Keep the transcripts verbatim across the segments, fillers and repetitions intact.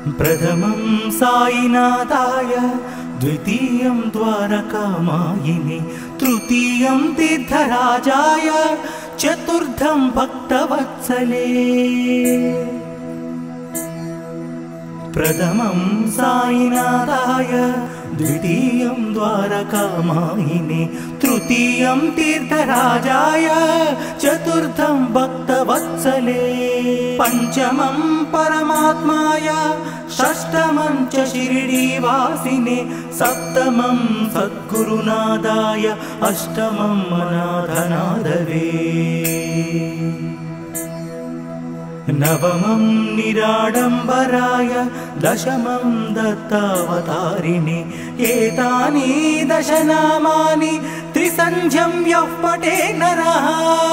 प्रथमं साईनाथाय, द्वितीयं द्वारकामायिने, तृतीयं तीर्थराजाय, चतुर्थं भक्तवत्सले। प्रथमं साईनाथाय, द्वितीयं द्वारकामायिने, तृतीयं तीर्थराजाय, चतुर्थं भक्तवत्सले। पंचमं परमात्माय, षष्ठमं च शिरडीवासिने, सप्तमं सद्गुरुनादाय, अष्टमं अनाथनाथवे। नवमं निराडम्बराय, दशमं दत्तावतारिणे, एतानि दशनामानि त्रिसन्ध्यं यः पठे नरः।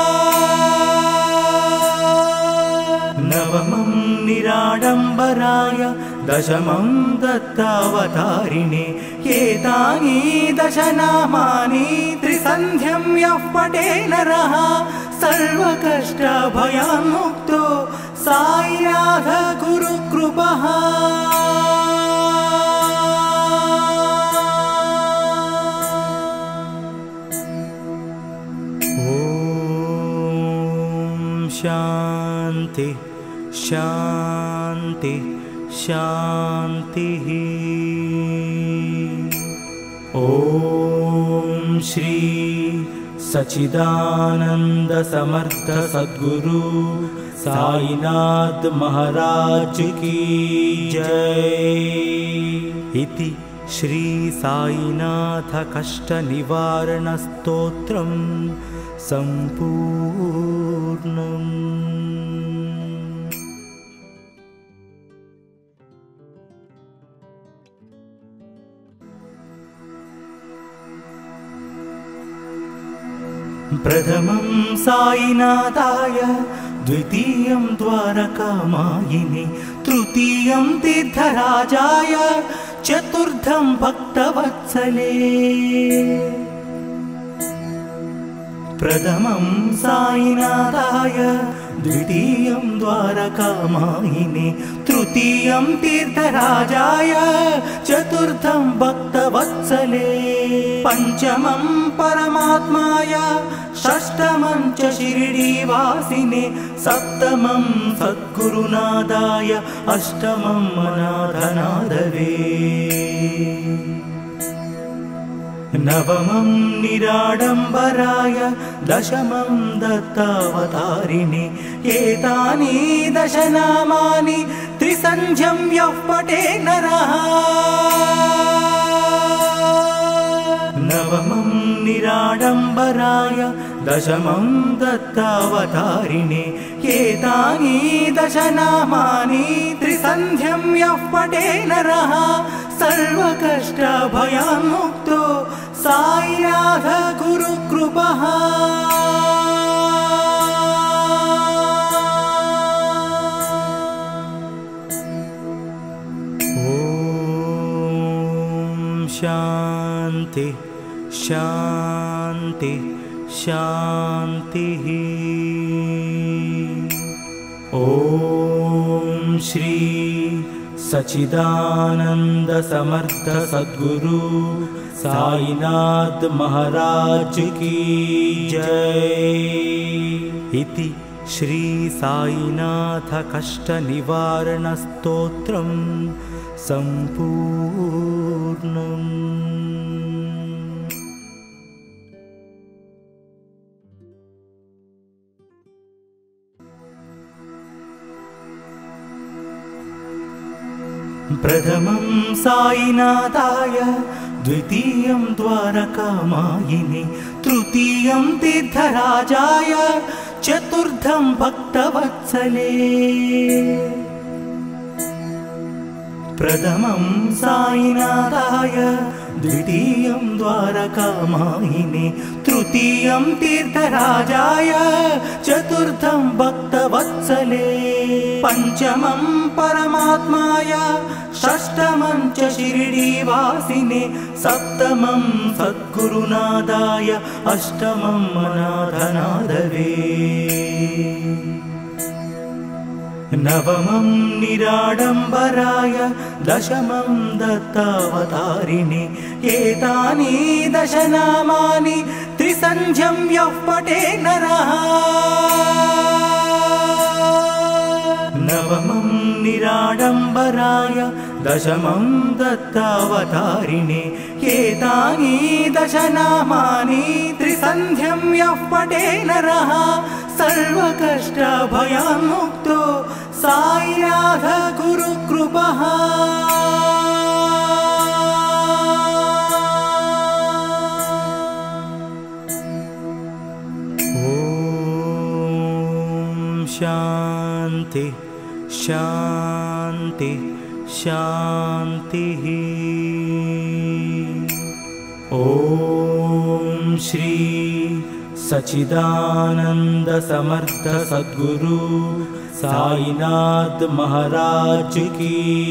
नवमं निराडम्बराय, दशमं दत्तावतारिणे, एतानि दशनामानि त्रिसन्ध्यं यः पठे नरः, सर्वकष्टभयान्मुक्तो साईनाथ गुरुकृपः। ॐ शान्ति शान्ति शान्तिः। ॐ श्री सच्चिदानंद समर्थ सद्गुरु साईनाथ महाराज की जय। इति श्री साईनाथ कष्ट निवारण स्तोत्रं संपूर्णम्। प्रथमं साईनाथाय, द्वितीयं द्वारकामायिने, तृतीयं तीर्थराजाय, चतुर्थं भक्तवत्सले। प्रथमं साईनाथाय, द्वितीयं द्वारकामायिने, तृतीयं तीर्थराजाय, चतुर्थं भक्तवत्सले। पंचमं परमात्माय, षष्ठमं च शिरडीवासिने, सप्तमं सद्गुरुनादाय, अष्टमं अनाथनाथवे। नवमं निराडम्बराय, दशमं दत्तावतारिणे, एतानि दशनामानि त्रिसन्ध्यं यः पठे नरः। नवमं निराडम्बराय, दशमं दत्तावतारिणे, एतानि दशनामानि त्रिसन्ध्यं यः पठे नरः, सर्वकष्टभयान्मुक्तो साईनाथ गुरुकृपः। ॐ शान्ति शान्ति शान्तिः। ॐ श्री सच्चिदानंद समर्थ सद्गुरु साईनाथ महाराज की जय। इति श्री साईनाथ कष्ट निवारण स्तोत्रं संपूर्णम्। प्रथमं साईनाथाय, द्वितीयं द्वारकामायिने, तृतीयं तीर्थराजाय, चतुर्थं भक्तवत्सले। प्रथमं साईनाथाय, द्वितीयं द्वारकामायिने, तृतीयं तीर्थराजाय, चतुर्थं भक्तवत्सले। पंचमं परमात्माय, षष्ठमं च शिरडीवासिने, सप्तमं सद्गुरुनादाय, अष्टमं अनाथनाथवे। नवमं निराडम्बराय दशमं दत्तावतारिणे एतानि दशनामानि त्रिसन्ध्यं यः पठे नरः। नवमं निराडम्बराय दशमं दत्तावतारिणे एतानि दशनामानि त्रिसन्ध्यं यः पठे नरः सर्वकष्टभयान्मुक्तो साईनाथ गुरुकृपः। ॐ शान्ति शान्ति शान्तिः। ॐ श्री सच्चिदानंद समर्थ सद्गुरु साईनाथ महाराज की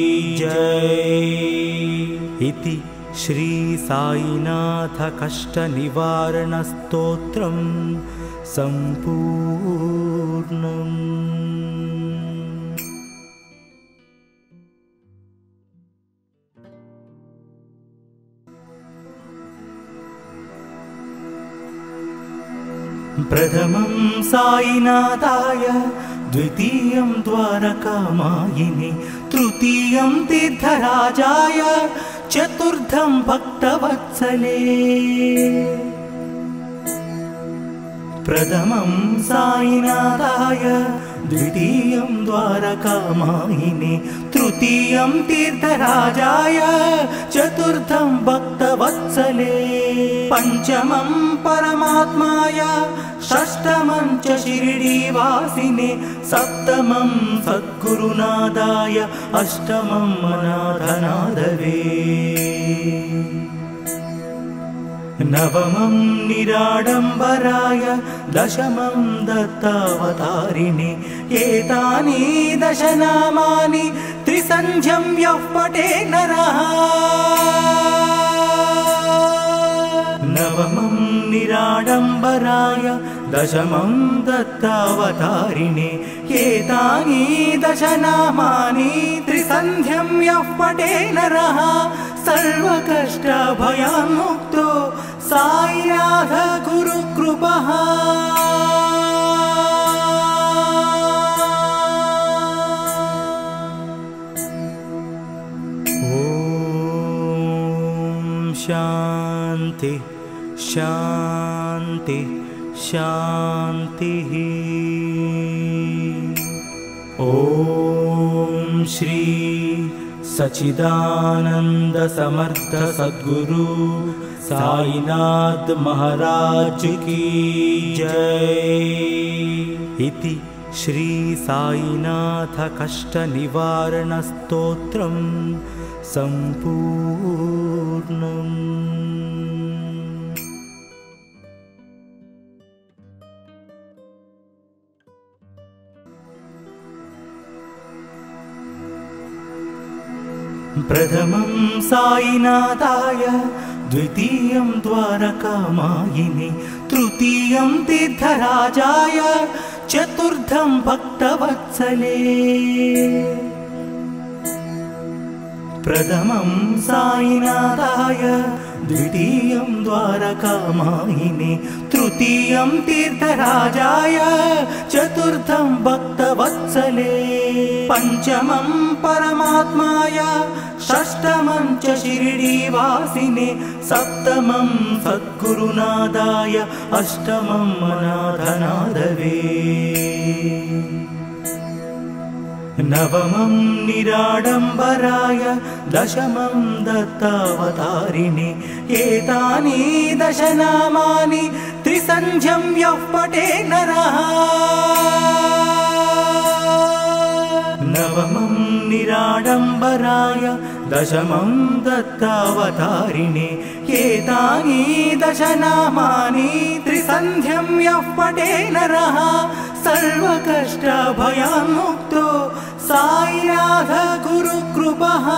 जय। इति श्री साईनाथ कष्ट निवारण स्तोत्रम संपूर्णम्। प्रथमं साईनाथाय द्वितीयं द्वारकामायिने तृतीयं तीर्थराजाय चतुर्थं भक्तवत्सले। प्रथमं साईनाथाय द्वितीयं द्वारकामायिने तृतीयं तीर्थराजाय चतुर्थं भक्तवत्सले। पंचमं परमात्माय षष्ठमं च शिरडीवासिने सप्तमं सद्गुरुनादाय अष्टमं अनाथनाथवे। नवमं निराडम्बराय दशमं दत्तावतारिणे एतानि दशनामानि त्रिसन्ध्यं यः पठे नरः। नवमं निराडम्बराय दशमं दत्तावतारिणे एतानि दशनामानि त्रिसन्ध्यं यः पठे नरः सर्वकष्टभयान्मुक्तो साईनाथ गुरुकृपः। ॐ शान्ति शान्ति शान्तिः। ॐ श्री सच्चिदानंद समर्थ सद्गुरु साईनाथ महाराज की जय। इति श्री साईनाथ कष्ट निवारण स्तोत्रम संपूर्णम्। प्रथमं साईनाथाय द्वितीयं द्वारकामायिने तृतीयं तीर्थराजाय चतुर्थं भक्तवत्सले। प्रथमं साईनाथाय द्वितीयं द्वारकामायिने तृतीयं तीर्थराजाय चतुर्थं भक्तवत्सले। पंचमं परमात्माय षष्ठमं च शिरडीवासिने सप्तमं सद्गुरुनादाय अष्टमं अनाथनाथवे। नवमं निराडम्बराय दशमं दत्तावतारिणे एतानि दशनामानि त्रिसन्ध्यं यः पठे नरः। नवमं निराडम्बराय दशमं दत्तावतारिणे एतानि दशनामानि त्रिसन्ध्यं यः पठे नरः सर्वकष्टभयान्मुक्तो साईनाथ गुरुकृपः।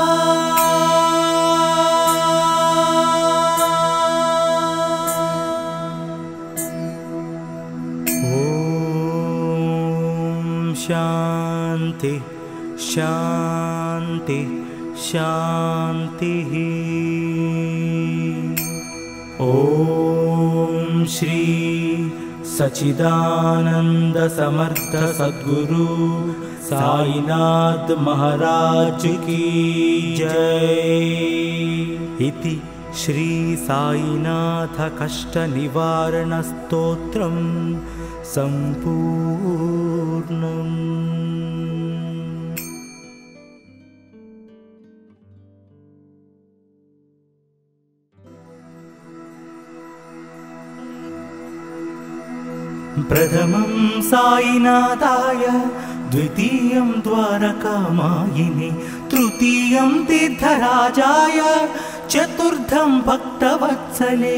ॐ शान्ति शान्ति शान्ति शान्तिः। ॐ श्री सच्चिदानंद समर्थ सद्गुरु साईनाथ महाराज की जय। इति श्री साईनाथ कष्ट निवारण स्तोत्रम संपूर्णम्। प्रथमं साईनाथाय, द्वितीयं द्वारकामायिने, तृतीयं तीर्थराजाय, चतुर्थं भक्तवत्सले।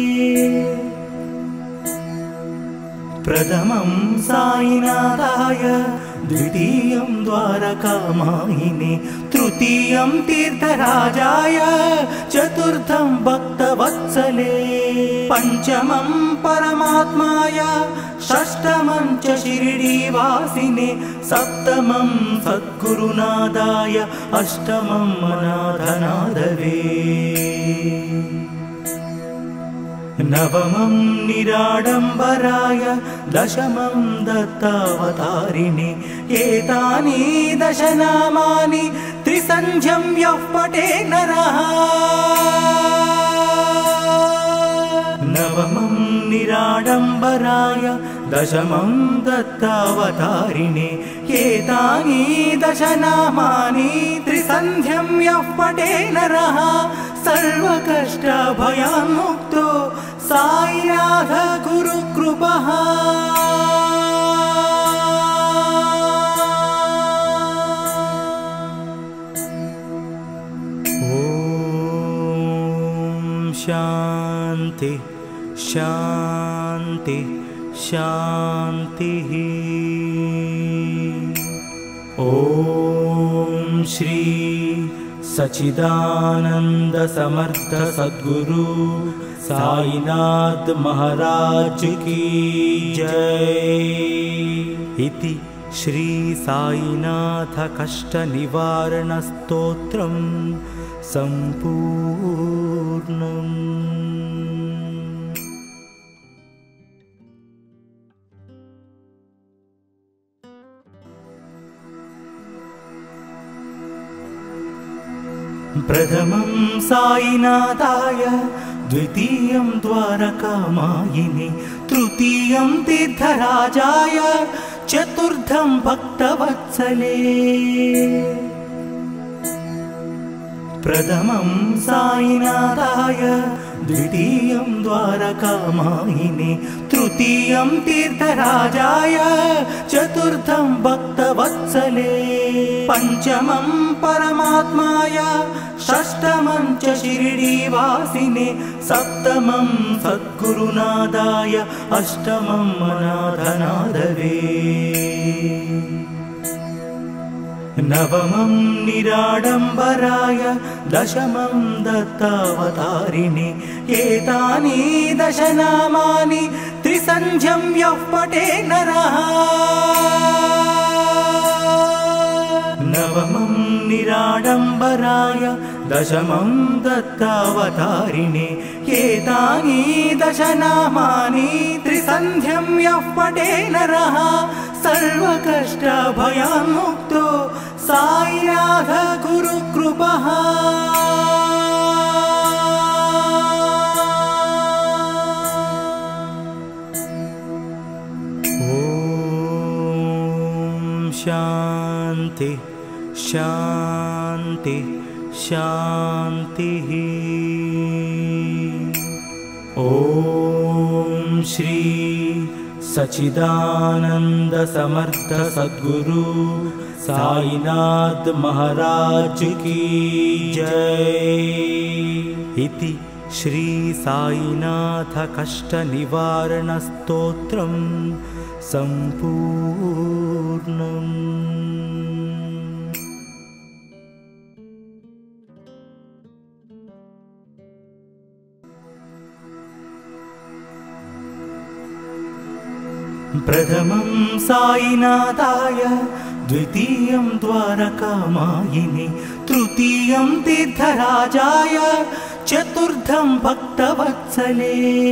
प्रथमं साईनाथाय, द्वितीयं द्वारकामायिने, तृतीयं तीर्थराजाय, चतुर्थं भक्तवत्सले। पंचमं परमात्माय, षष्ठमं च शिरडीवासिने, सप्तमं सद्गुरुनाथाय, अष्टमं अनाथनाथवे। नवमं निराडम्बराय, दशमं दत्तावतारिणे। एतानि दश नामानि त्रिसन्ध्यं यः पठे नरः। नवमं निराडम्बराय, दशमं दत्तावतारिणे। एतानि दश नामानि त्रिसन्ध्यं यः पठे नरः, सर्वकष्टभयान्मुक्तो साईनाथ गुरुकृपः। ॐ शान्ति शान्ति शान्तिः। ॐ श्री सच्चिदानंद समर्थ सद्गुरु साईनाथ महाराज की जय। इति श्री साईनाथ कष्ट निवारण स्तोत्रम संपूर्णम्। प्रथमं साईनाथाय, द्वितीयं द्वारकामायिने, तृतीयं तीर्थराजाय, चतुर्थं भक्तवत्सले। प्रथमं साईनाथाय, द्वितीयं द्वारकामायिने, तृतीयं तीर्थराजाय, चतुर्थं भक्तवत्सले। पंचमं परमात्माय, षष्ठमं च शिरडीवासिने, सप्तमं सद्गुरुनाथाय, अष्टमं अनाथनाथवे। नवमं निराडम्बराय, दशमं दत्तावतारिणे। एतानि दश नामानि त्रिसन्ध्यं यः पठे नरः। नवमं निराडम्बराय, दशमं दत्तावतारिणे। एतानि दश नामानि त्रिसन्ध्यं यः पठे नरः, सर्वकष्टभयान्मुक्तो साईनाथ गुरुकृपः। ॐ शान्ति शान्ति शान्तिः। ॐ श्री सच्चिदानंद समर्थ सद्गुरु साईनाथ महाराज की जय। इति श्री साईनाथ कष्ट निवारण स्तोत्रम संपूर्णम्। प्रथमं साईनाथाय, द्वितीयं द्वारकामायिनि तृतीयं तीर्थराजाय चतुर्थं भक्तवत्सले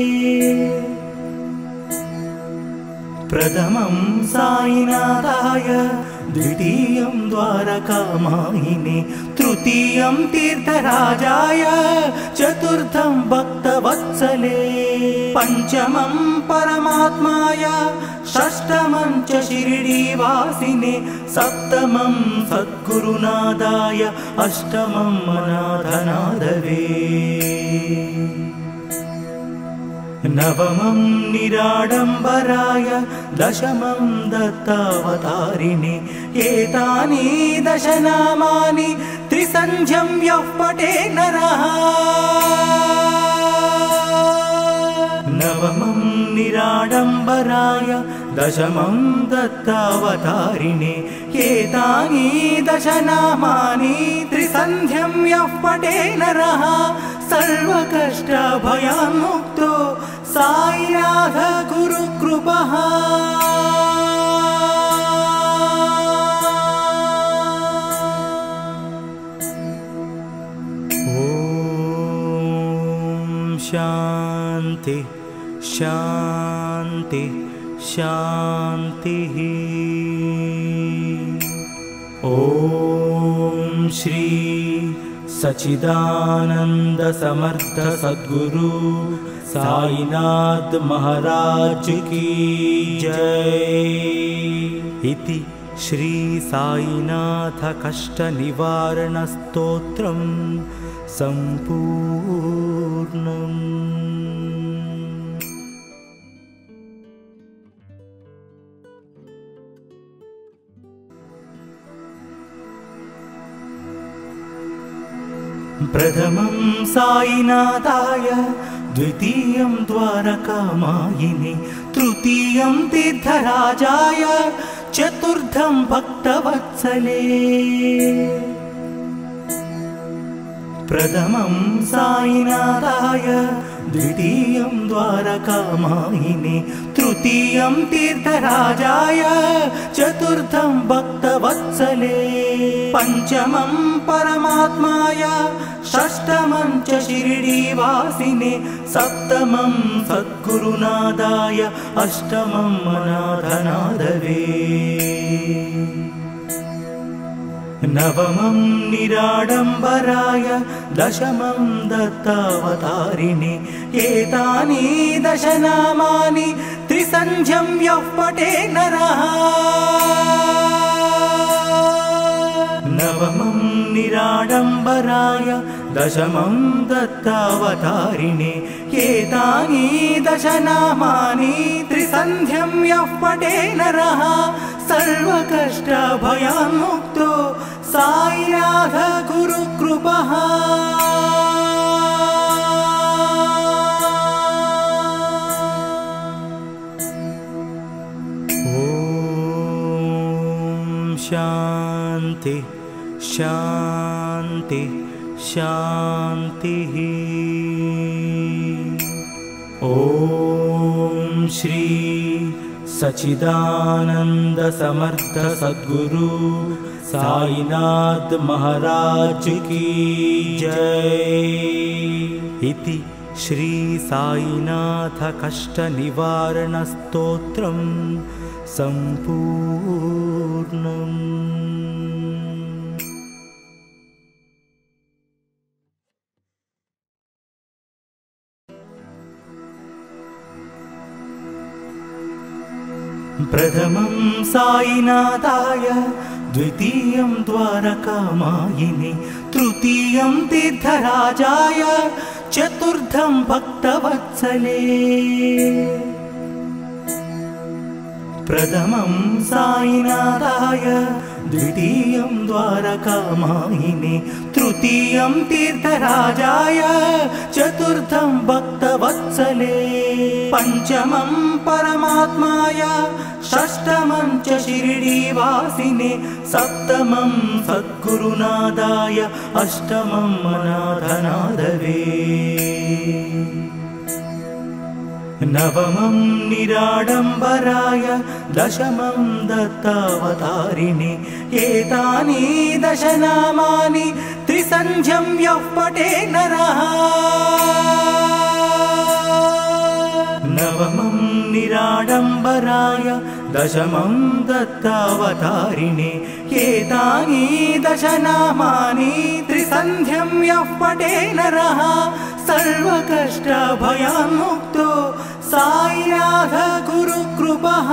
प्रथमं साईनाथाय द्वितीयं द्वारकामायिने तृतीयं तीर्थराजाय चतुर्थं भक्तवत्सले पंचमं परमात्माय षष्ठमं च शिरडीवासिने सप्तमं सद्गुरुनादाय अष्टमं अनाथनाथवे नवमं निराडम्बराय दशमं दत्तावतारिणे एतानि दशनामानि त्रिसन्ध्यं यः पठे नरः नवमं निराडम्बराय दशमं दत्तावतारिणे एतानि दशनामानि त्रिसन्ध्यं यः पठे नरः सर्वकष्टभयान्मुक्तो साईनाथ गुरुकृपः ॐ शान्ति शान्ति शान्तिः ॐ श्री सच्चिदानंद समर्थ सद्गुरु साईनाथ महाराज की जय। इति श्री साईनाथ कष्ट निवारण स्तोत्रं संपूर्णम्। प्रथमं साईनाथाय द्वितीयं द्वारकामायिने तृतीयं तीर्थराजाय चतुर्थं भक्तवत्सले प्रथमं साईनाथाय द्वितीयं द्वारकामायिने तृतीयं तीर्थराजाय चतुर्थं भक्तवत्सले पंचमं परमात्माय षष्ठमं च शिरडीवासिने सप्तमं सद्गुरुनादाय अष्टमं अनाथनाथवे नवमं निराडम्बराय दशमं दत्तावतारिणे एतानि दशनामानि त्रिसन्ध्यं यः पठे नरः नवमं निराडम्बराय दशमं दत्तावतारिणे एतानि दशनामानि त्रिसन्ध्यं यः पठे नरः सर्वकष्टभयान्मुक्तो साईनाथ गुरुकृपः ॐ शान्ति शान्ति शान्तिः ॐ श्री सच्चिदानंद समर्थ सद्गुरु साईनाथ महाराज की जय। इति श्री साईनाथ कष्ट निवारण स्तोत्रं संपूर्णम्। प्रथमं साईनाथाय द्वितीयं द्वारकामायिने तृतीयं तीर्थराजाय चतुर्थं भक्तवत्सले प्रथमं साईनाथाय द्वितीयं द्वारकामायिने तृतीयं तीर्थराजाय चतुर्थं भक्तवत्सले पंचमं परमात्माय षष्ठमं च शिरडीवासिने सप्तमं सद्गुरुनादाय अष्टमं अनाथनाथवे नवमं निराडम्बराय दशमं दत्तावतारिणे एतानि दशनामानि त्रिसन्ध्यं यः पठे नरः। नवमं निराडम्बराय दशमं दत्तावतारिणे एतानि दशनामानि त्रिसन्ध्यं यः पठे नरः सर्वकष्टभयान्मुक्तो साईनाथ गुरुकृपः।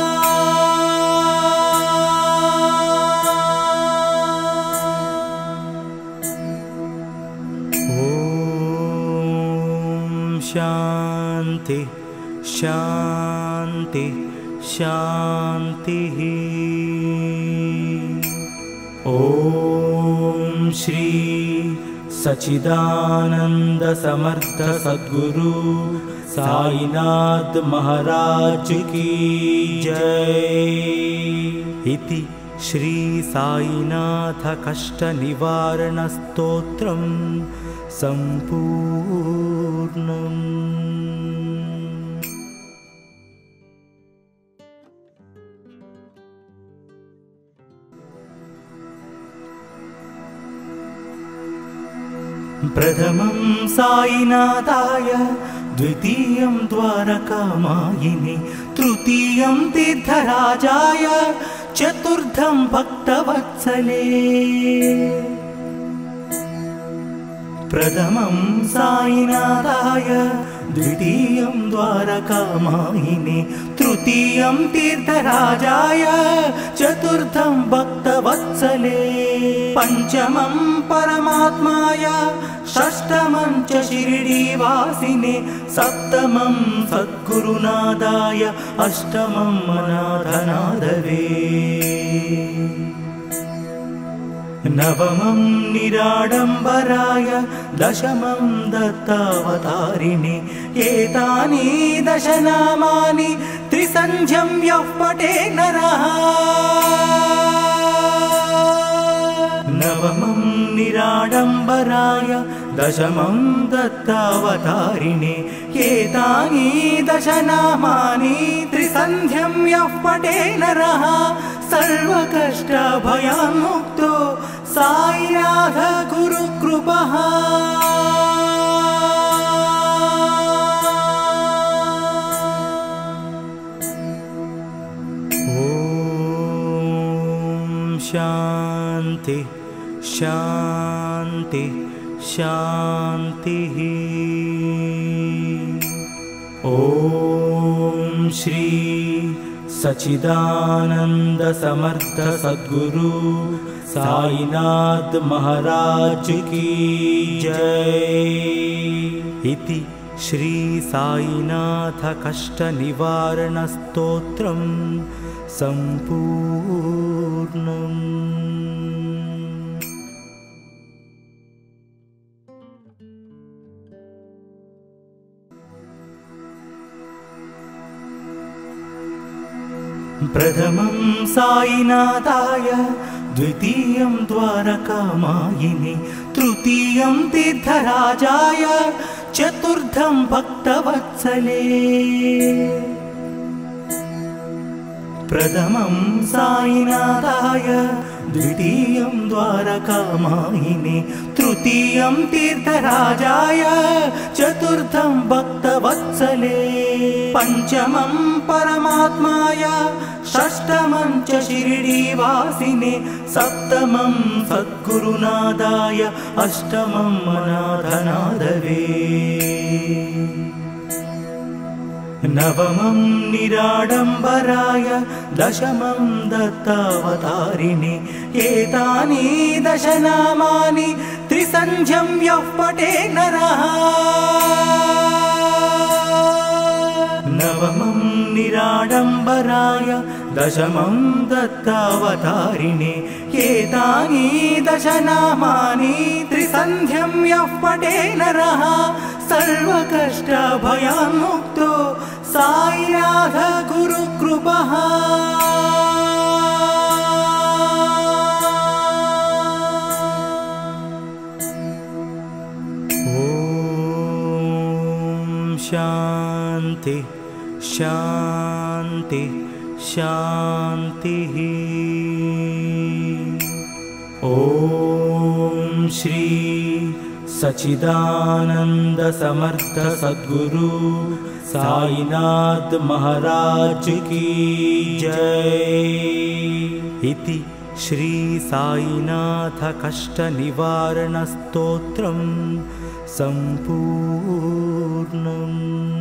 ॐ शान्ति शान्ति शान्तिः। ॐ श्री सच्चिदानंद समर्थ सद्गुरु साईनाथ महाराज की जय। इति श्री साईनाथ कष्ट निवारण स्तोत्रम संपूर्णम्। प्रथमं साईनाथाय द्वितीयं द्वारकामायिने तृतीयं तीर्थराजाय चतुर्थं भक्तवत्सले। प्रथमं साईनाथाय द्वितीयं द्वारकामायिने तृतीयं तीर्थराजाय चतुर्थं भक्तवत्सले। पंचमं परमात्माय षष्ठमं च शिरडीवासिने सप्तमं सद्गुरुनादाय अष्टमं अनाथनाथवे। नवमं निराडम्बराय दशमं दत्तावतारिणे एतानि दशनामानि त्रिसन्ध्यं यः पठे नरः। नवमं निराडम्बराय दशमं दत्तावतारिणे एतानि दशनामानि त्रिसन्ध्यं यः पठे नरः सर्वकष्टभयान्मुक्तो साईनाथ गुरुकृपः। ॐ शान्ति शान्ति शान्तिः। ॐ श्री सच्चिदानंद समर्थ सद्गुरु साईनाथ महाराज की जय। इति श्री साईनाथ कष्ट निवारण स्तोत्रम संपूर्णम्। प्रथमं साईनाथाय द्वितीयं द्वारकामायिने तृतीयं तीर्थराजाय चतुर्थं भक्तवत्सले। प्रथमं साईनाथाय द्वितीयं द्वारकामायिने तृतीयं तीर्थराजाय चतुर्थं भक्तवत्सले। पंचमं परमात्माय षष्ठमं च शिरडीवासिने सप्तमं सद्गुरुनादाय अष्टमं अनाथनाथवे। नवमं निराडम्बराय दशमं दत्तावतारिणे एतानि दशनामानि त्रिसन्ध्यं यः पठे नरः। नवमं निराडम्बराय दशमं दत्तावतारिणे एतानि दशनामानि त्रिसन्ध्यं यः पठे नरः सर्वकष्टभयान्मुक्तो साईनाथ गुरुकृपः। ॐ शान्ति शान्ति शान्ति शान्तिः। ॐ श्री सच्चिदानंद समर्थ सद्गुरु साईनाथ महाराज की जय। इति श्री साईनाथ कष्ट निवारण स्तोत्रम् सम्पूर्णम्।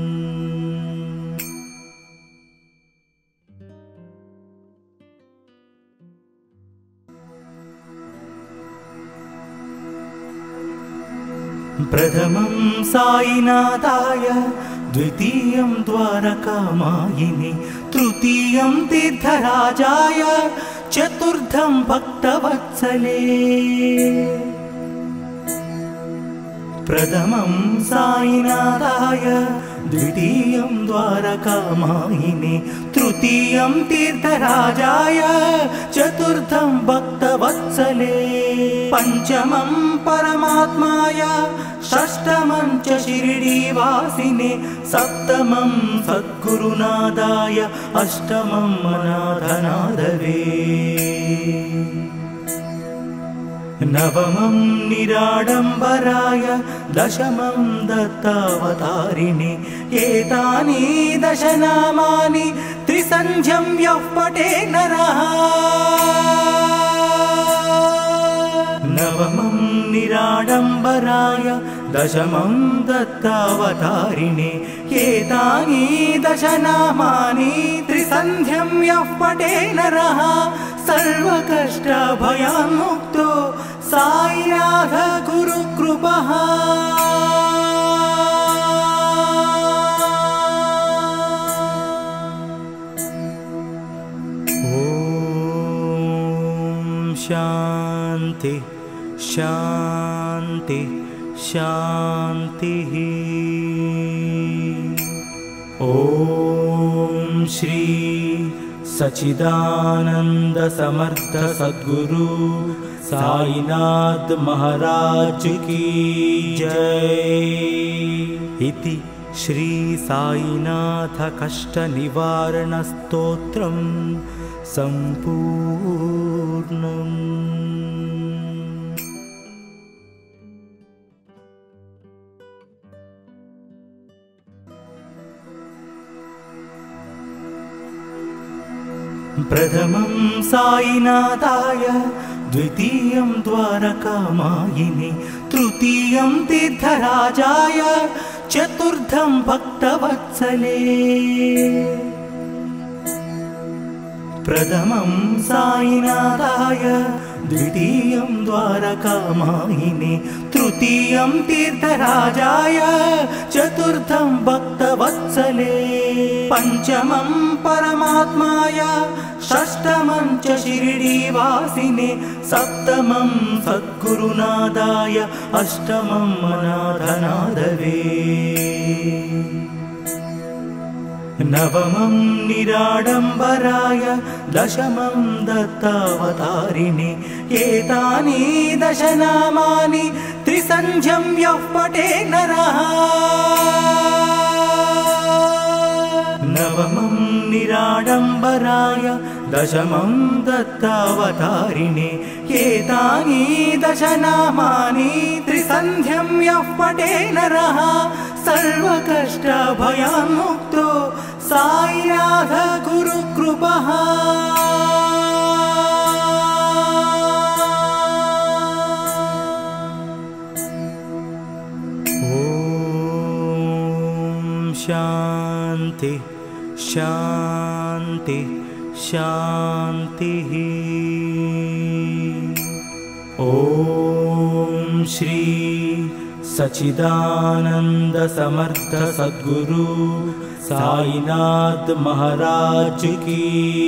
प्रथमं साईनाथाय, द्वितीयं द्वारकामायिने, तृतीयं तीर्थराजाय, चतुर्थं भक्तवत्सले। प्रथमं साईनाथाय, द्वितीयं द्वारकामायिने, तृतीयं तीर्थराजाय, चतुर्थं भक्तवत्सले। पंचमं परमात्माय, षष्ठमं च शिरडीवासिने, सप्तमं सद्गुरुनाथाय, अष्टमं अनाथनाथवे। नवमं निराडम्बराय, दशमं दत्तावतारिणे। एतानि दश नामानि त्रिसन्ध्यं यः पठे नरः। नवमं निराडम्बराय, दशमं दत्तावतारिणे। एतानि दश नामानि त्रिसन्ध्यं यः पठे नरः, सर्वकष्टभयान्मुक्तो साईनाथ गुरुकृपः। ॐ शान्ति शान्ति शान्तिः। ॐ श्री सच्चिदानंद समर्थ सद्गुरु साईनाथ महाराज की जय। इति श्री साईनाथ कष्ट निवारण स्तोत्रम् सम्पूर्णम्। प्रथमं साईनाथाय, द्वितीयं द्वारकामायिने, तृतीयं तीर्थराजाय, चतुर्थं भक्तवत्सले। प्रथमं साईनाथाय, द्वितीयं द्वारकामायिने, तृतीयं तीर्थराजाय, चतुर्थं भक्तवत्सले। पंचमं परमात्माय, षष्ठमं च शिरडीवासिने, सप्तमं सद्गुरुनाथाय, अष्टमं अनाथनाथवे। नवमं निराडम्बराय, दशमं दत्तावतारिणे। एतानि दश नामानि त्रिसन्ध्यं यः पठे नरः। नवमं निराडम्बराय, दशमं दत्तावतारिणे। एतानि दश नामानि त्रिसन्ध्यं यः पठे नरः, सर्वकष्टभयान्मुक्तो साईनाथ गुरुकृपः। ॐ शान्ति शान्ति शान्तिः। ॐ श्री सच्चिदानंद समर्थ सद्गुरु साईनाथ महाराज की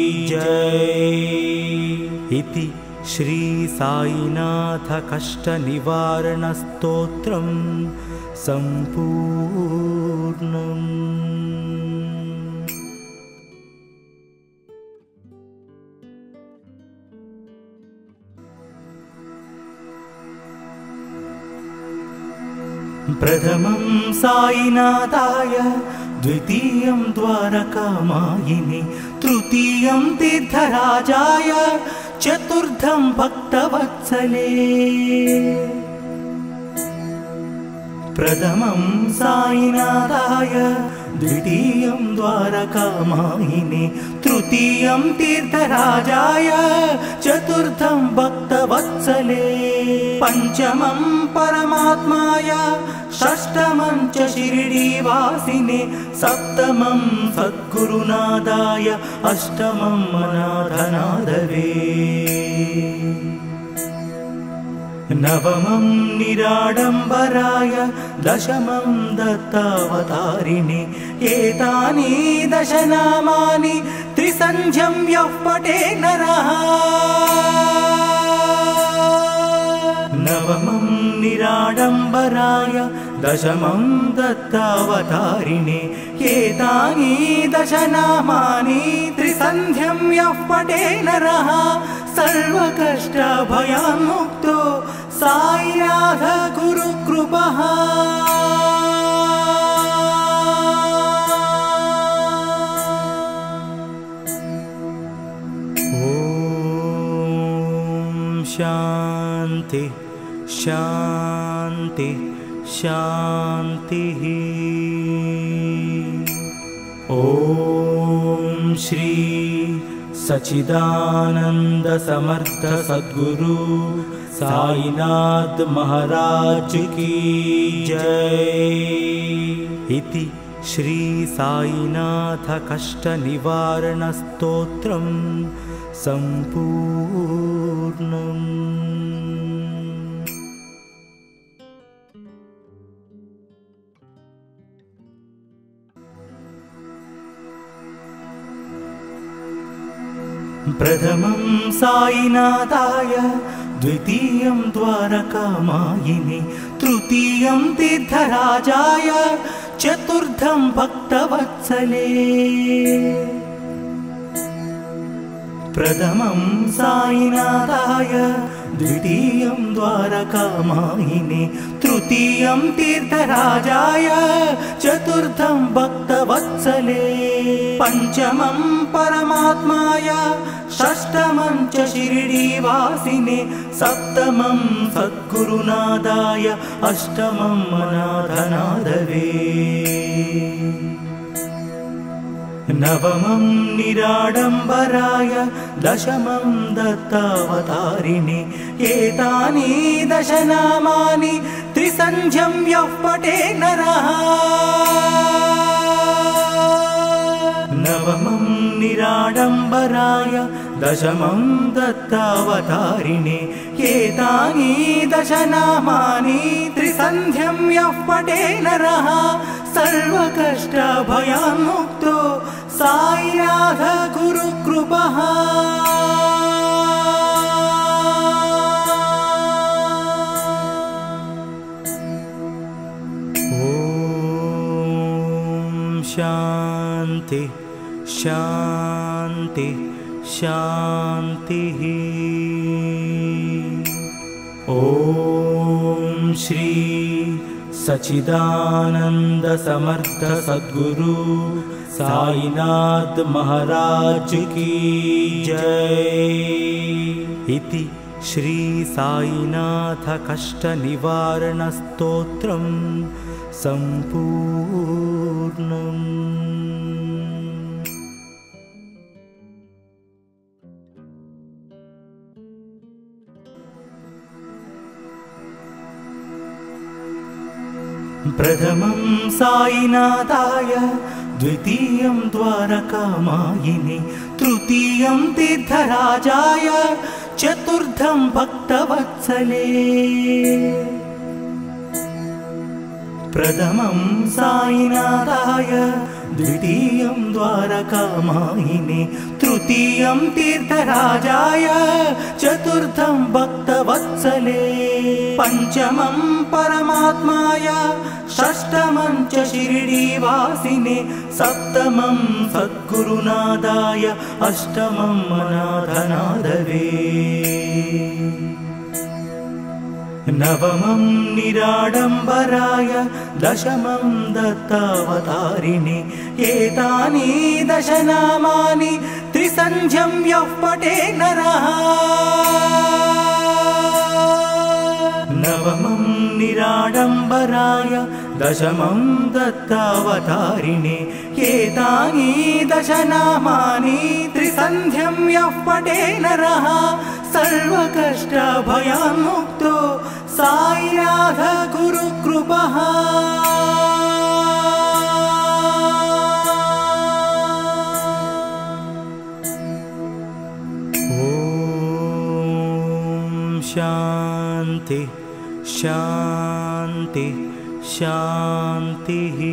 जय। इति श्री साईनाथ कष्ट निवारण स्तोत्रम् सम्पूर्णम्। प्रथमं साईनाथाय, द्वितीयं द्वारकामायिने तृतीयं तीर्थराजाय चतुर्थं भक्तवत्सले प्रथमं साईनाथाय द्वितीयं द्वारकामायिने तृतीयं तीर्थराजाय चतुर्थं भक्तवत्सले पंचमं परमात्माय षष्ठमं च शिरडीवासिने सप्तमं सद्गुरुनादाय अष्टमं अनाथनाथवे नवमं निराडम्बराय दशमं दत्तावतारिणे एतानि दशनामानि त्रिसन्ध्यं यः पठे नरः नवमं निराडम्बराय दशमं दत्तावतारिणे एतानि दशनामानि त्रिसन्ध्यं यः पठे नरः सर्वकष्टभयान्मुक्तो साईनाथ गुरुकृपः ॐ शान्ति शान्ति शान्तिः ॐ श्री सच्चिदानंद समर्थ सद्गुरु साईनाथ महाराज की जय। इति श्री साईनाथ कष्ट निवारण स्तोत्रं संपूर्णम्। प्रथमं साईनाथाय द्वितीयं द्वारकामायिने तृतीयं तीर्थराजाय चतुर्थं भक्तवत्सले प्रथमं साईनाथाय द्वितीयं द्वारकामायिने तृतीयं तीर्थराजाय चतुर्थं भक्तवत्सले पंचमं परमात्माय षष्ठमं च शिरडीवासिने सप्तमं सद्गुरुनादाय अष्टमं अनाथनाथवे नवमं निराडम्बराय दशमं दत्तावतारिणे एतानि दशनामानि त्रिसन्ध्यं यः पठे नरः नवमं निराडम्बराय दशमं दत्तावतारिणे एतानि दशनामानि त्रिसन्ध्यं यः पठे नरः सर्वकष्टभयान्मुक्तो साईनाथ गुरुकृपः ॐ शान्ति शान्ति शान्तिः ॐ श्री सच्चिदानंद समर्थ सद्गुरु साईनाथ महाराज की जय। इति श्री साईनाथ कष्ट निवारण स्तोत्रं संपूर्णम्। प्रथमं साईनाथाय द्वितीयं द्वारकामायिने तृतीयं तीर्थराजाय चतुर्थं भक्तवत्सले प्रथमं साईनाथाय द्वितीयं द्वारकामायिने तृतीयं तीर्थराजाय चतुर्थं भक्तवत्सले पंचमं परमात्माय षष्ठमं च शिरडीवासिने सप्तमं सद्गुरुनादाय अष्टमं अनाथनाथवे नवमं निराडम्बराय दशमं दत्तावतारिणे एतानि दशनामानि त्रिसन्ध्यं यः पठे नरः। नवमं निराडम्बराय दशमं दत्तावतारिणे एतानि दशनामानि त्रिसन्ध्यं यः पठे नरः सर्वकष्टभयान्मुक्तो साईनाथ गुरुकृपः। ॐ शान्ति शान्ति शान्तिः।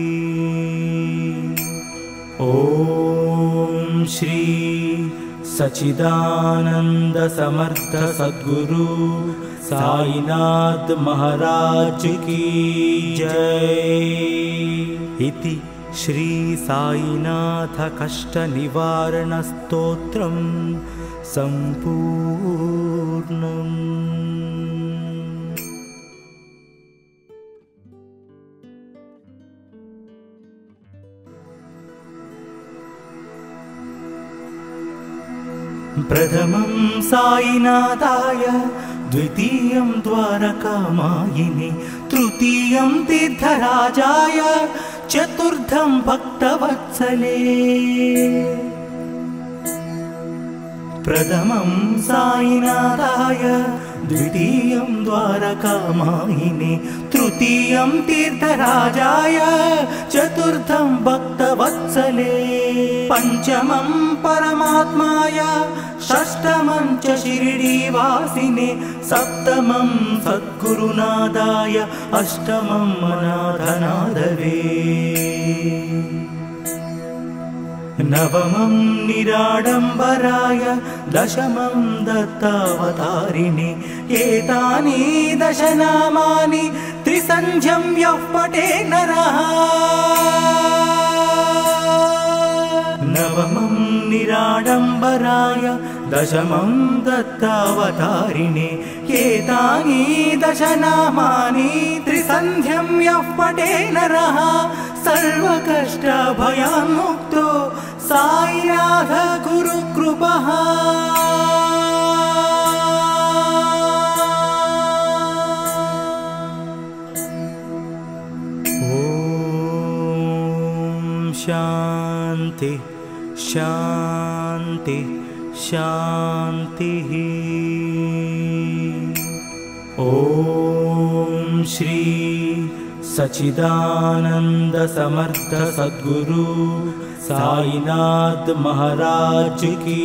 ॐ श्री सच्चिदानंद समर्थ सद्गुरु साईनाथ महाराज की जय। इति श्री साईनाथ कष्ट निवारण स्तोत्रम संपूर्णम्। प्रथमं साईनाथाय द्वितीयं द्वारकामायिने तृतीयं तीर्थराजाय चतुर्थं भक्तवत्सले। प्रथमं साईनाथाय द्वितीयं द्वारकामायिने तृतीयं तीर्थराजाय चतुर्थं भक्तवत्सले। पंचमं परमात्माय षष्ठमं च शिरडीवासिने सप्तमं सद्गुरुनादाय अष्टमं अनाथनाथवे। नवमं निराडम्बराय दशमं दत्तावतारिणे एतानि दशनामानि त्रिसन्ध्यं यः पठे नरः। नवमं निराडम्बराय दशमं दत्तावतारिणे एतानि दशनामानि त्रिसन्ध्यं यः पठे नरः सर्वकष्टभयान्मुक्तो साईनाथ गुरुकृपः। ॐ शान्ति शान्ति शान्तिः। ॐ श्री सच्चिदानंद समर्थ सद्गुरु साईनाथ महाराज की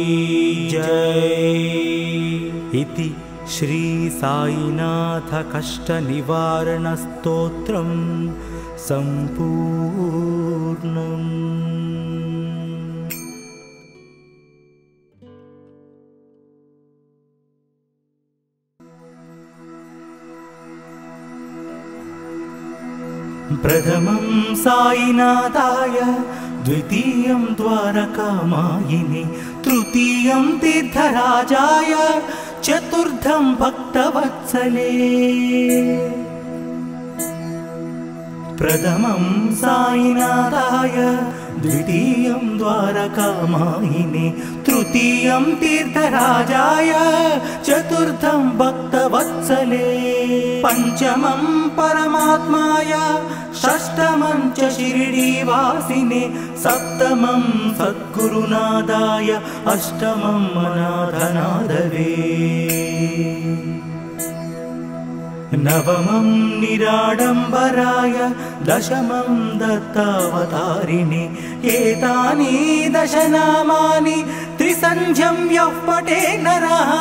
जय। इति श्री साईनाथ कष्ट निवारण स्तोत्रम संपूर्णम्। प्रथमं साईनाथाय द्वितीयं द्वारकामायिने तृतीयं तीर्थराजाय चतुर्थं भक्तवत्सले। प्रथमं साईनाथाय द्वितीयं द्वारकामायिने तृतीयं तीर्थराजाय चतुर्थं भक्तवत्सले। पंचमं परमात्माय षष्ठमं च शिरडीवासिने सप्तमं सद्गुरुनादाय अष्टमं अनाथनाथवे। नवमं निराडम्बराय दशमं दत्तावतारिणे एतानि दशनामानि त्रिसन्ध्यं यः पठे नरः।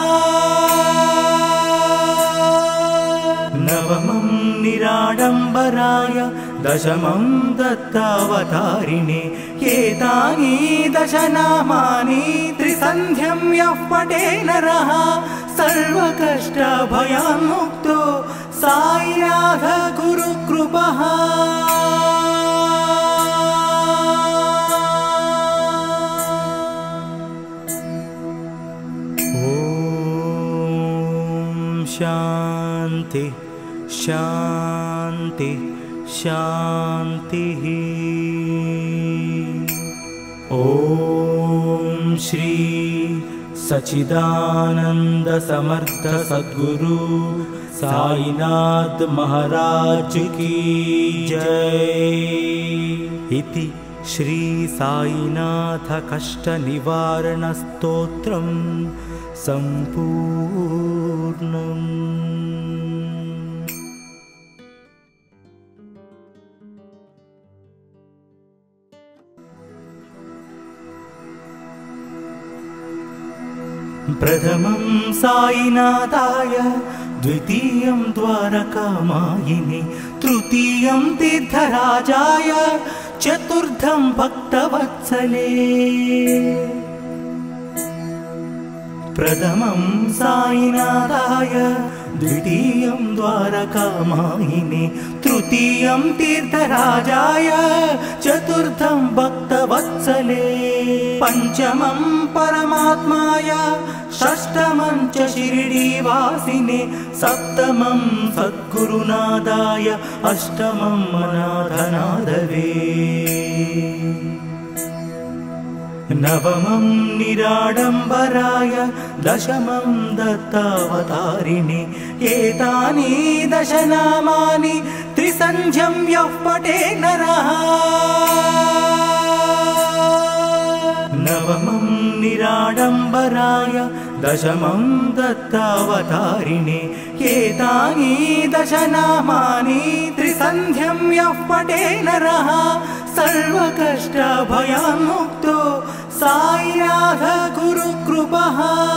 नवमं निराडम्बराय दशमं दत्तावतारिणे एतानि दशनामानि त्रिसन्ध्यं यः पठे नरः सर्वकष्टभयान्मुक्तो साईनाथ गुरुकृपः। ॐ शान्ति शान्ति शान्ति शान्तिः। ॐ श्री सच्चिदानंद समर्थ सद्गुरु साईनाथ महाराज की जय। इति श्री साईनाथ कष्ट निवारण स्तोत्रम् सम्पूर्णम्। प्रथमं साईनाथाय, द्वितीयं द्वारकामायिने, तृतीयं तीर्थराजाय, चतुर्थं भक्तवत्सले। प्रथमं साईनाथाय, द्वितीयं द्वारकामायिने, तृतीयं तीर्थराजाय, चतुर्थं भक्तवत्सले। पंचमं परमात्माय, षष्ठमं च शिरडीवासिने, सप्तमं सद्गुरुनाथाय, अष्टमं अनाथनाथवे। नवमं निराडम्बराय, दशमं दत्तावतारिणे। एतानि दश नामानि त्रिसन्ध्यं यः पठे नरः। नवमं निराडम्बराय, दशमं दत्तावतारिणे। एतानि दश नामानि त्रिसन्ध्यं यः पठे नरः, सर्वकष्टभयान्मुक्तो साईनाथ गुरुकृपः।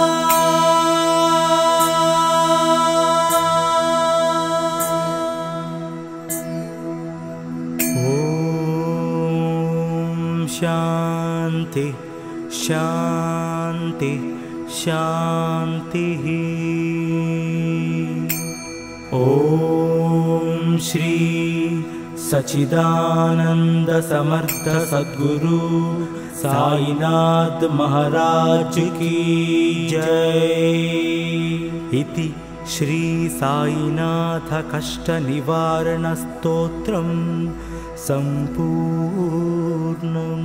ॐ शान्ति शान्ति शान्तिः। ॐ श्री सच्चिदानंद समर्थ सद्गुरु साईनाथ महाराज की जय। इति श्री साईनाथ कष्ट निवारण स्तोत्रम् सम्पूर्णम्।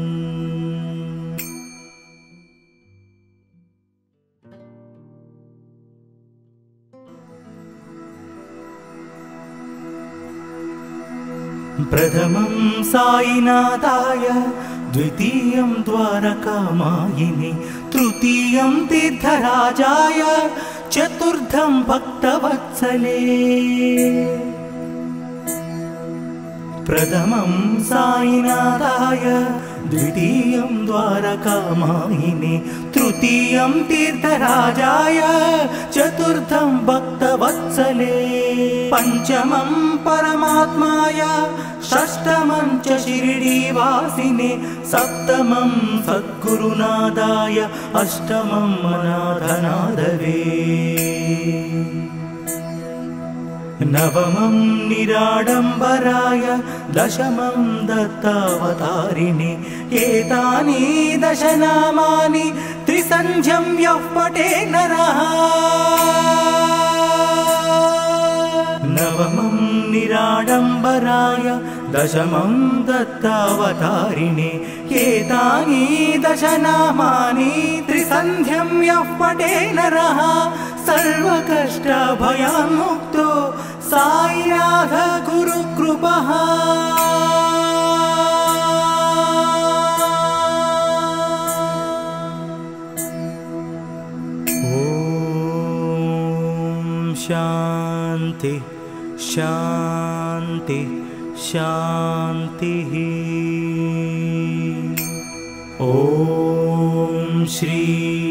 प्रथमं साईनाथाय, द्वितीयं द्वारकामायिने, तृतीयं तीर्थराजाय, चतुर्थं भक्तवत्सले। प्रथमं साईनाथाय, द्वितीयं द्वारकामायिने, तृतीयं तीर्थराजाय, चतुर्थं भक्तवत्सले। पंचमं परमात्माय, षष्ठमं च शिरडीवासिने, सप्तमं सद्गुरुनाथाय, अष्टमं अनाथनाथवे। नवमं निराडम्बराय, दशमं दत्तावतारिणे। एतानि दश नामानि त्रिसन्ध्यं यः पठे नरः। नवमं निराडम्बराय, दशमं दत्तावतारिणे। एतानि दश नामानि त्रिसन्ध्यं यः पठे नरः, सर्वकष्टभयान्मुक्तो साईनाथ गुरुकृपः। ॐ शान्ति शान्ति शान्तिः। ॐ श्री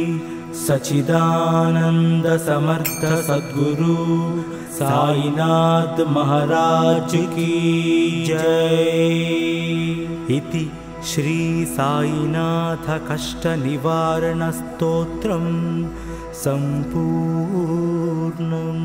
सच्चिदानंद समर्थ सद्गुरु साईनाथ महाराज की जय। इति श्री साईनाथ कष्ट निवारण स्तोत्रम् सम्पूर्णम्।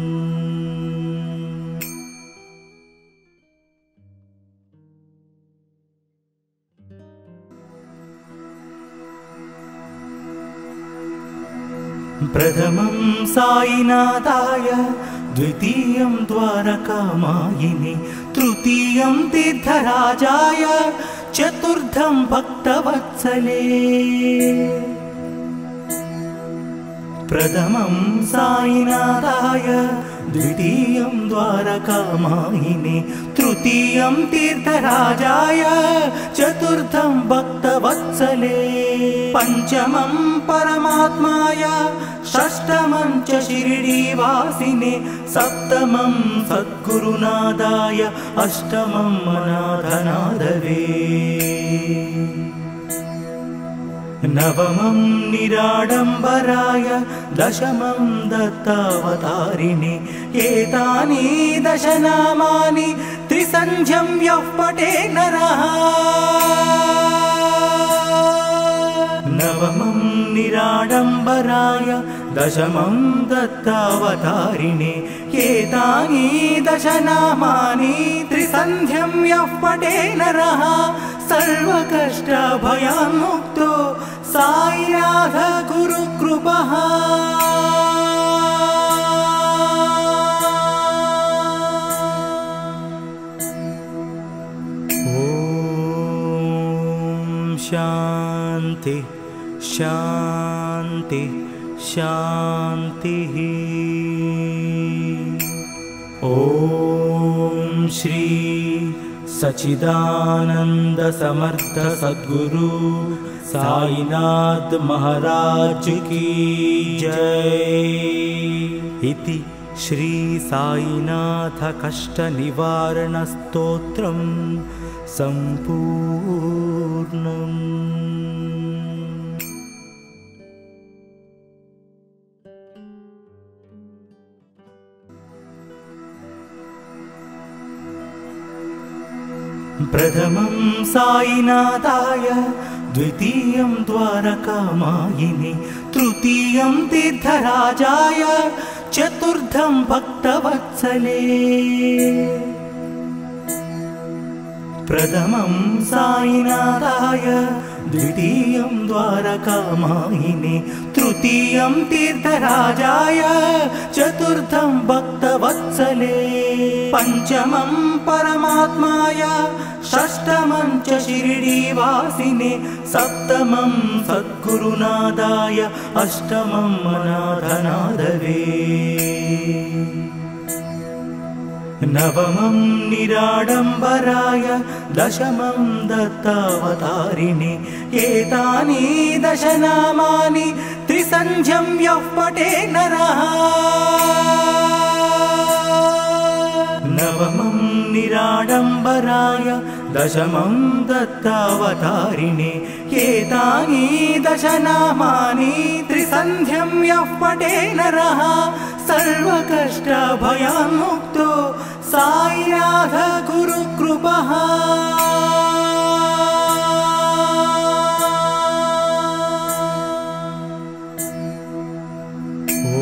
प्रथमं साईनाथाय, द्वितीयं द्वारकामायिने तृतीयं तीर्थराजाय चतुर्थं भक्तवत्सले प्रथमं साईनाथाय द्वितीयं द्वारकामायिने तृतीयं तीर्थराजाय चतुर्थं भक्तवत्सले पंचमं परमात्माय षष्ठमं च शिरडीवासिने सप्तमं सद्गुरुनादाय अष्टमं अनाथनाथवे नवमं निराडम्बराय दशमं दत्तावतारिणे एतानि दशनामानि त्रिसन्ध्यं यः पठे नरः नवमं निराडम्बराय दशमं दत्तावतारिणे एतानि दशनामानि त्रिसन्ध्यं यः पठे नरः सर्वकष्टभयान्मुक्तो साईनाथ गुरुकृपः ॐ शान्ति शान्ति शान्तिः ॐ श्री सच्चिदानंद समर्थ सद्गुरु साईनाथ महाराज की जय। इति श्री साईनाथ कष्ट निवारण स्तोत्रं संपूर्णम्। प्रथमं साईनाथाय द्वितीयं द्वारकामायिने तृतीयं तीर्थराजाय चतुर्थं भक्तवत्सले प्रथमं साईनाथाय द्वितीयं द्वारकामायिने तृतीयं तीर्थराजाय चतुर्थं भक्तवत्सले पंचमं परमात्माय षष्ठमं च शिरडीवासिने सप्तमं सद्गुरुनादाय अष्टमं अनाथनाथवे नवमं निराडम्बराय दशमं दत्तावतारिणे एतानि दशनामानि त्रिसन्ध्यं यः पठे नरः नवमं निराडम्बराय दशमं दत्तावतारिणे एतानि दशनामानि त्रिसन्ध्यं यः पठे नरः सर्वकष्टभयान्मुक्तो साईनाथ गुरुकृपः ॐ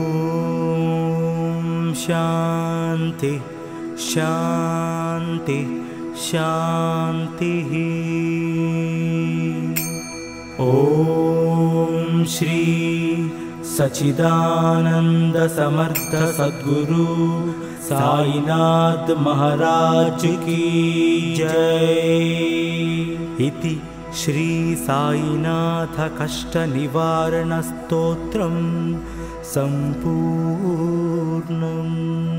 शान्ति शान्ति शान्तिः ॐ श्री सच्चिदानंद समर्थ सद्गुरु साईनाथ महाराज की जय। इति श्री साईनाथ कष्ट निवारण स्तोत्रं संपूर्णम्।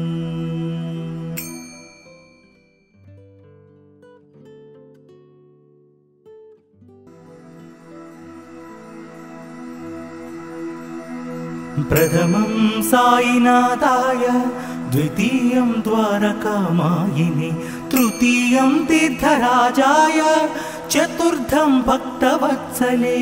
प्रथमं साईनाथाय द्वितीयं द्वारकामायिने तृतीयं तीर्थराजाय चतुर्थं भक्तवत्सले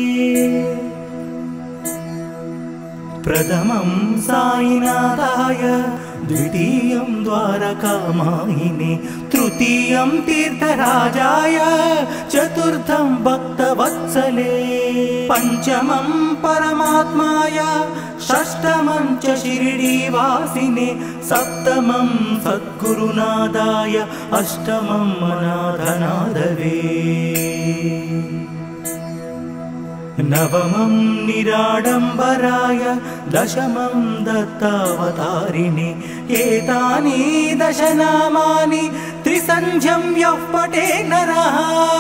प्रथमं साईनाथाय द्वितीयं द्वारकामायिने तृतीयं तीर्थराजाय चतुर्थं भक्तवत्सले पंचमं परमात्माय षष्ठमं च शिरडीवासिने सप्तमं सद्गुरुनादाय अष्टमं अनाथनाथवे नवमं निराडम्बराय दशमं दत्तावतारिणे एतानि दशनामानि त्रिसन्ध्यं यः पठे नरः।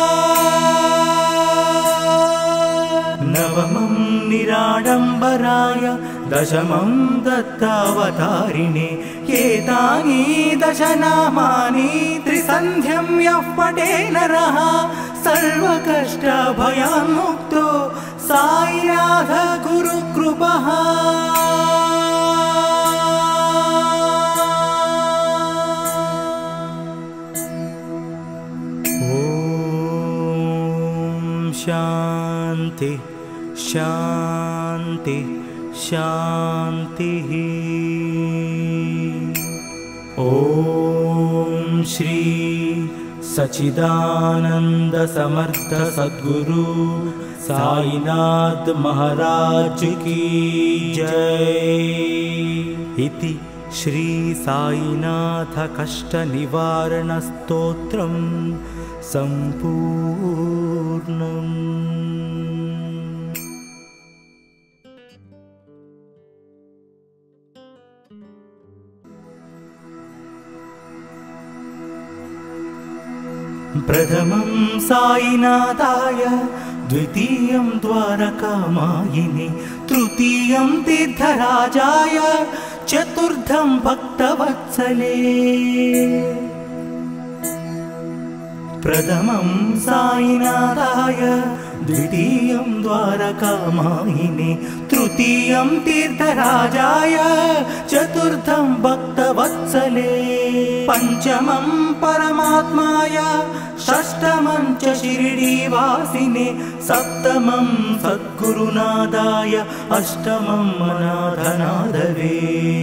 नवमं निराडम्बराय दशमं दत्तावतारिणे एतानि दशनामानि त्रिसन्ध्यं यः पठे नरः सर्वकष्टभयान्मुक्तो साईनाथ गुरुकृपः। ॐ शान्ति शान्ति शान्तिः। ॐ श्री सच्चिदानंद समर्थ सद्गुरु साईनाथ महाराज की जय। इति श्री साईनाथ कष्ट निवारण स्तोत्रम संपूर्णम्। प्रथमं साईनाथाय द्वितीयं द्वारकामायिने तृतीयं तीर्थराजाय चतुर्थं भक्तवत्सले। प्रथमं साईनाथाय द्वितीयं द्वारकामायिने तृतीयं तीर्थराजाय चतुर्थं भक्तवत्सले। पंचमं परमात्माय षष्ठमं च शिरडीवासिने सप्तमं सद्गुरुनादाय अष्टमं अनाथनाथवे।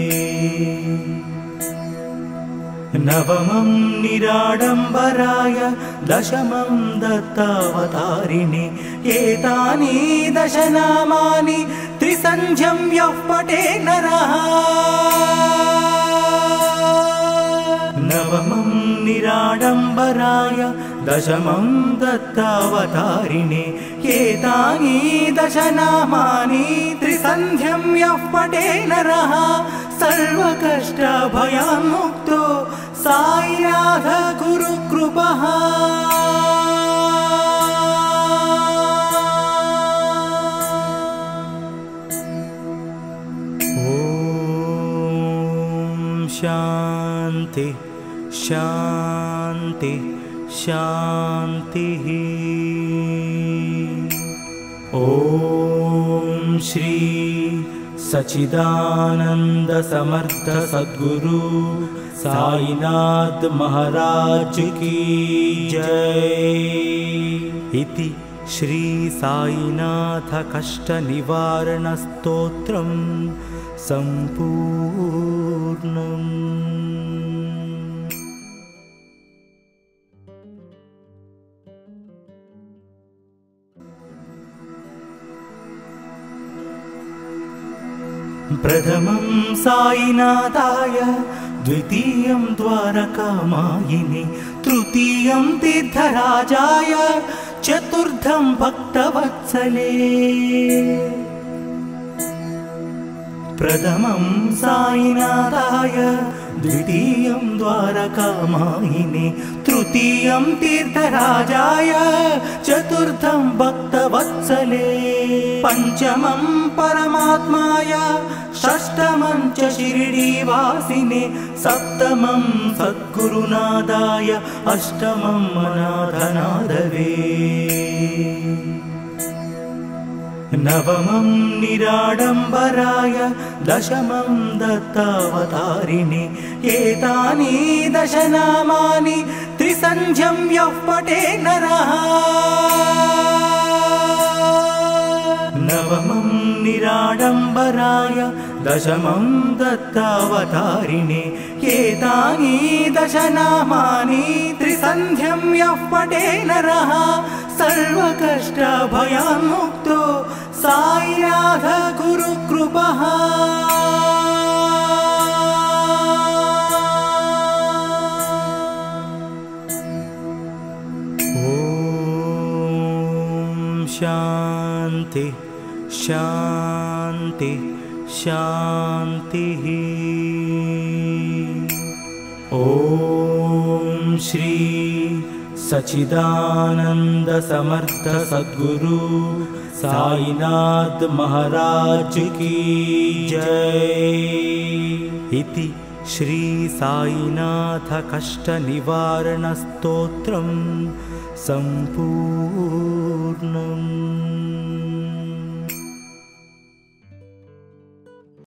नवमं निराडम्बराय दशमं दत्तावतारिणे एतानि दशनामानि त्रिसन्ध्यं यः पठे नरः। नवमं निराडम्बराय दशमं दत्तावतारिणे एतानि दशनामानि त्रिसन्ध्यं यः पठे नरः सर्वकष्टभयान्मुक्तो साईनाथ गुरुकृपः। ॐ शान्ति शान्ति शान्तिः। ॐ श्री सच्चिदानंद समर्थ सद्गुरु साईनाथ महाराज की जय। इति श्री साईनाथ कष्ट निवारण स्तोत्रम संपूर्णम्। प्रथमं साईनाथाय द्वितीयं द्वारकामायिने तृतीयं तीर्थराजाय चतुर्थं भक्तवत्सले। प्रथमं साईनाथाय द्वितीयं द्वारकामायिने तृतीयं तीर्थराजाय चतुर्थं भक्तवत्सले। पंचमं परमात्माय षष्ठमं च शिरडीवासिने सप्तमं सद्गुरुनादाय अष्टमं अनाथनाथवे। नवमं निराडम्बराय दशमं दत्तावतारिणे एतानि दशनामानि त्रिसन्ध्यं यः पठे नरः। नवमं निराडम्बराय दशमं दत्तावतारिणे एतानि दशनामानि त्रिसन्ध्यं यः पठे नरः सर्वकष्टभयान्मुक्तो साईनाथ गुरुकृपः। ॐ शान्ति शान्ति शान्तिः। ॐ श्री सच्चिदानंद समर्थ सद्गुरु साईनाथ महाराज की जय। इति श्री साईनाथ कष्ट निवारण स्तोत्रम् सम्पूर्णम्।